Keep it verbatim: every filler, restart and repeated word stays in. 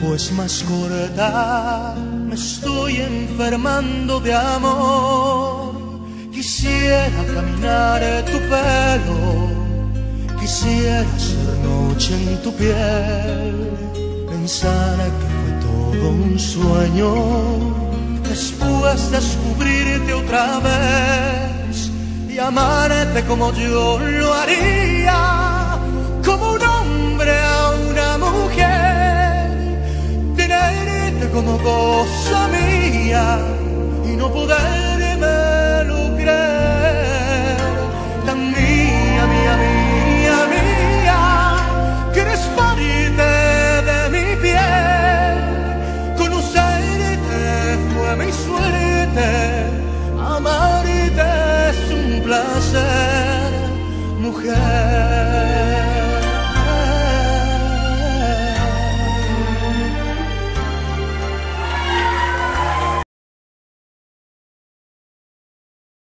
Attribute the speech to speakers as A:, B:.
A: pues más corta, me estoy enfermando de amor. Quisiera caminar tu pelo, quisiera ser noche en tu piel, pensar que fue todo un sueño, después descubrirte otra vez y amarte como yo lo haría, como un hombre a una mujer, tenerte como cosa mía y no podérmelo creer, tan mía, mía, mía, mía, que eres parte de mi piel, conocerte fue mi suerte, amarte es un placer, mujer.